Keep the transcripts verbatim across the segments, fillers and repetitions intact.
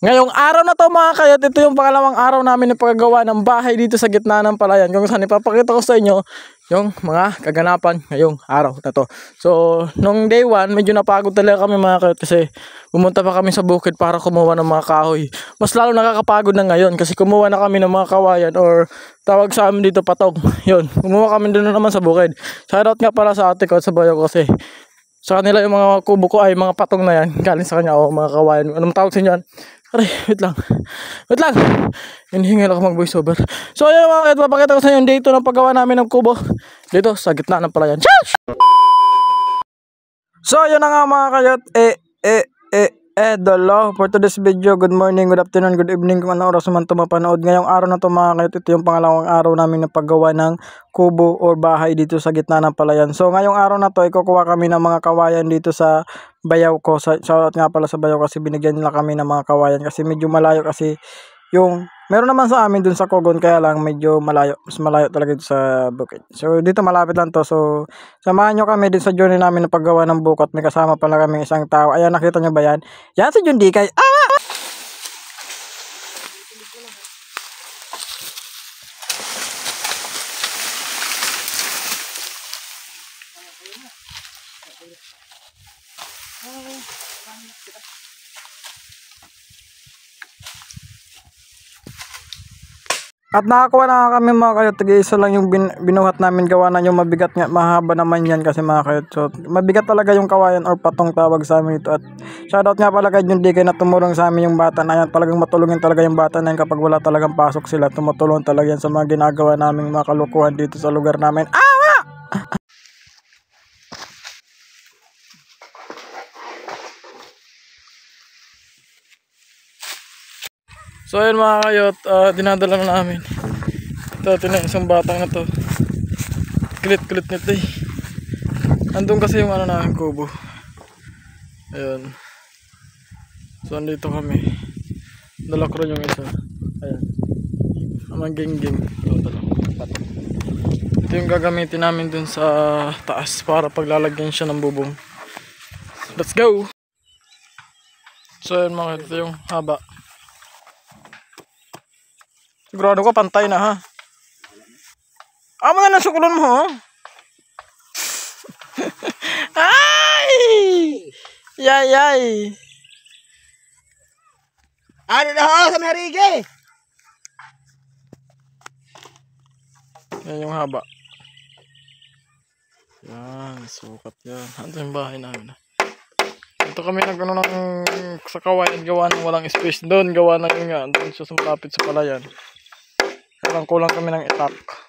Ngayong araw na to mga kayot, ito yung pangalawang araw namin na paggawa ng bahay dito sa gitna ng palayan. Kung saan ipapakita ko sa inyo yung mga kaganapan ngayong araw na to. So, nung day one, medyo napagod talaga kami mga kayot kasi pumunta pa kami sa bukid para kumuha ng mga kahoy. Mas lalo nakakapagod na ngayon kasi kumuha na kami ng mga kawayan or tawag sa amin dito patong. Yun, kumuha kami doon naman sa bukid. Shoutout nga para sa ate ko at sa bayo ko kasi sa kanila yung mga kubo ko ay mga patong na yan. Galing sa kanya o mga kawayan. Anong tawag sa inyo yan? Aray, wait lang. Wait lang. Hinihingal ako mag voice over. So ayun mga kayot, papakita ko sa inyo yung dito ng paggawa namin ng kubo. Dito sa gitna ng palayan. So ayun na nga mga kayot. Eh, eh, eh, eh, dalo. For today's video, good morning, good afternoon, good evening. Kung ano oras naman ito mapanood. Ngayong araw na ito mga kayot, ito yung pangalawang araw namin na paggawa ng kubo or bahay dito sa gitna ng palayan. So ngayong araw na to, ikukuha kami ng mga kawayan dito sa bayaw ko. Sa, shoutout nga pala sa bayaw kasi binigyan nila kami ng mga kawayan kasi medyo malayo kasi yung meron naman sa amin dun sa Kogon kaya lang medyo malayo. Mas malayo talaga dito sa bukid. So dito malapit lang to. So samahan nyo kami din sa journey namin na paggawa ng bukot. May kasama pala kami isang tao. Ayan, nakita nyo ba yan? Yan si Jundi kay ah! At nakakuha na kami mga kayot, tig-isa lang yung bin, binuhat namin, gawa na yung mabigat nga, mahaba naman yan kasi mga kayot. So mabigat talaga yung kawayan or patong tawag sa amin ito. At shoutout nga pala kay Jundi kay na tumulong sa amin yung bata na yan. Talagang matulungin talaga yung bata na yan kapag wala talagang pasok sila. Tumutulong talaga yan sa mga ginagawa naming mga kalukuhan dito sa lugar namin. Awa! So ayun mga kayot, uh, dinadala na namin. Ito, ito na isang batang na to. Kulit-kulit nito eh. Andun kasi yung ano namin kubo. Ayun. So andito kami. Dala ko rin yung isa. Ayan. Amang ging-ging. Ito yung gagamitin namin dun sa taas para paglalagyan siya ng bubong. Let's go! So ayun mga kayot, ito yung haba. Sigurado ko pantay na ha. Amo na lang sukulon mo ha. Ay! Yay yay. Ano na ho sa Merige? Yan yung haba. Yan, sukat yan. Ito yung bahay namin. Ito kami nagano ng sa kawayan, gawa ng walang space doon, gawa ng yun nga, doon siya sumapit sa palayan. Kulang kulang kami ng itak.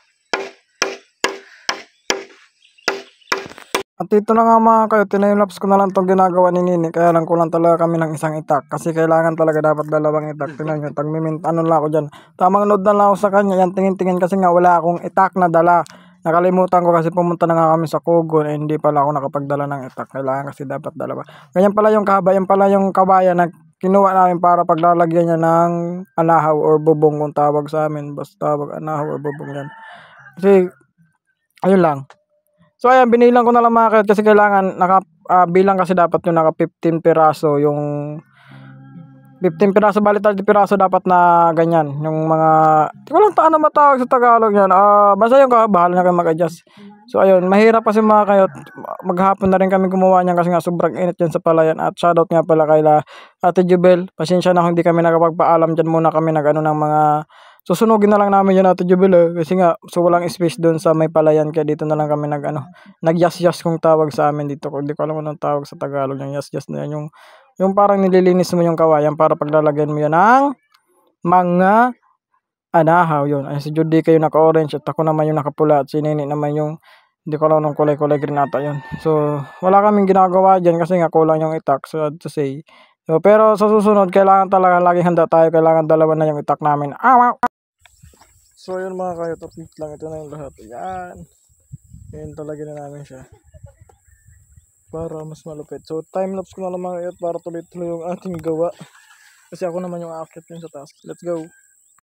At ito na nga mga kayo, tinaylaps ko na lang itong ginagawa ni Nini. Kaya lang kulang talaga kami ng isang itak. Kasi kailangan talaga dapat dalawang itak. Tinan nyo, tagmimint, ano lang ako dyan. Tamang nod na lang ako sa kanya. Yan, tingin-tingin kasi nga wala akong itak na dala. Nakalimutan ko kasi pumunta na nga kami sa Kogon. Eh, hindi pala ako nakapagdala ng itak. Kailangan kasi dapat dalawa. Ganyan pala yung kahaba, yan pala yung kabayan na kinuha namin para paglalagyan niya ng anahaw or bubong kung tawag sa amin. Basta tawag anahaw or bubong yan. Kasi, ayun lang. So ayan, binilang ko na lang mga kayot kasi kailangan naka, uh, bilang kasi dapat yung naka fifteen piraso yung fifteen piraso, bali thirty piraso dapat na ganyan. Yung mga, hindi ko lang ano matawag sa Tagalog yan. Uh, basta yung bahala na kayo mag-adjust. So ayun, mahirap kasi mga kayot. Maghapon na rin kami gumawa niyan kasi nga sobrang init yan sa palayan. At shoutout nga pala kay la Ate Jubel. Pasensya na kung hindi kami nakapagpaalam dyan, muna kami nag ano ng mga susunugin na lang namin yun Ate Jubel eh. Kasi nga so walang space doon sa may palayan kaya dito na lang kami nag ano, nag-yas-yas kung tawag sa amin dito. Hindi ko alam anong tawag sa Tagalog yung yas-yas na yan. Yung, yung parang nililinis mo yung kawayan para paglalagyan mo yan ng mga anahaw yun. Ay si Judy kayo naka-orange at ako naman yung nakapula at si Nini naman yung hindi ko alam nung kulay-kulay green ata yun. So wala kaming ginagawa dyan kasi nga kulang yung itak, so to say. So, pero sa susunod kailangan talaga laging handa tayo. Kailangan dalawa na yung itak namin. Awa! So yun mga kayo, tapit lang ito na yung lahat. Ayan. Ayan talaga na namin siya. Para mas malupit. So time lapse ko na lang mga kayo para tuloy-tuloy yung ating gawa. Kasi ako naman yung aakyat yun sa task. Let's go!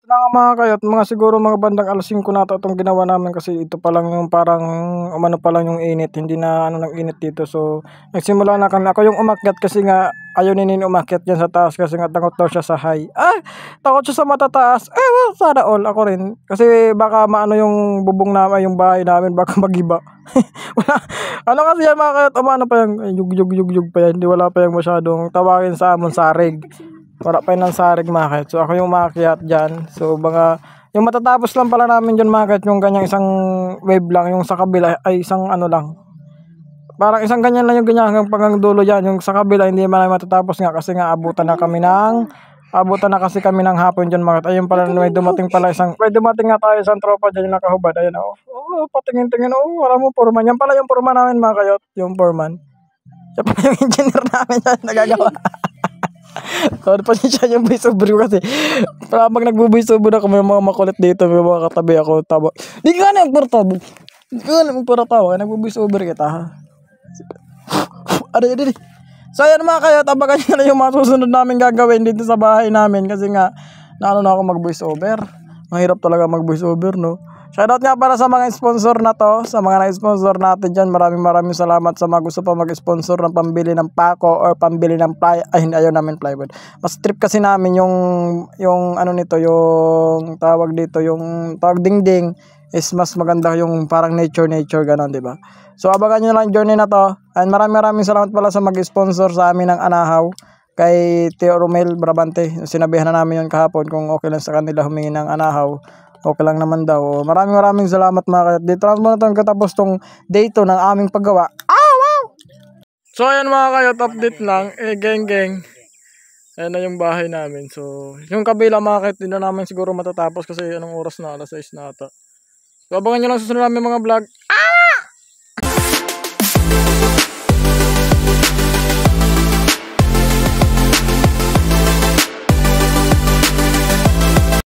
Ito na nga mga kayot, mga siguro mga bandang alas singko na ata itong ginawa namin kasi ito pa lang yung parang umano pa lang yung init, hindi na ano ng init dito. So nagsimula na kami, ako yung umakyat kasi nga ayaw ni Nini umakyat dyan sa taas kasi nga takot daw siya sa high. Ay, takot siya sa matataas. Eh, well, sana all ako rin. Kasi baka maano yung bubong namin, yung bahay namin, baka magiba. Wala. Ano kasi yan mga kayot, umano pa yung yug yug yug yug pa yan, hindi wala pa yung masyadong tawagin sa amon sarig. Wala pa yun ng sarig market. So ako yung umakyat dyan. So mga yung matatapos lang pala namin dyan market yung ganyang isang wave lang. Yung sa kabila ay isang ano lang. Parang isang ganyan lang yung ganyan hanggang panggang dulo dyan. Yung sa kabila hindi man matatapos nga kasi nga abutan na kami ng abutan na kasi kami ng hapon dyan market. Ayun pala may dumating pala isang may dumating nga tayo isang tropa dyan yung nakahubad. Ayun oh. Oh patingin-tingin oh. Wala mo foreman. Yan pala yung foreman namin mga kayot. Yung foreman. Siya pala yung engineer namin dyan nagagawa. So, pasensya yung voice over ko kasi para pag nagbo-voice over ako may mga makulit dito, may mga katabi ako tabo. Di ka na magportable. Di ka na magportable, nagbo-voice over kita ha. Ano yun? So ayan mga kayo, tabagan nyo na yung mga susunod namin gagawin dito sa bahay namin kasi nga naano na ako mag-voice over. Mahirap talaga mag-voice over, no? Shoutout nga para sa mga sponsor na to, sa mga na-sponsor natin dyan. Maraming maraming salamat sa mga gusto pa mag-sponsor ng pambili ng pako or pambili ng ply. Ay, hindi, ayaw namin plywood. Mas trip kasi namin yung, yung ano nito, yung tawag dito, yung tawag dingding is mas maganda yung parang nature-nature, gano'n, di ba? So, abangan nyo lang yung journey na to. And maraming maraming salamat pala sa mag-sponsor sa amin ng Anahaw. Kay Teo Romel Brabante. Sinabihan na namin yun kahapon kung okay lang sa kanila humingi ng Anahaw. Okay lang naman daw. Maraming maraming salamat mga kayat. Dito lang muna itong katapos tong day two ng aming paggawa. Ah, wow! So ayan mga kayat, update lang. Eh, geng geng. Ayan na yung bahay namin. So, yung kabila mga kayat, hindi na namin siguro matatapos kasi anong oras na, alas sais na ata. So, abangan nyo lang sa sunod namin mga vlog. Ah!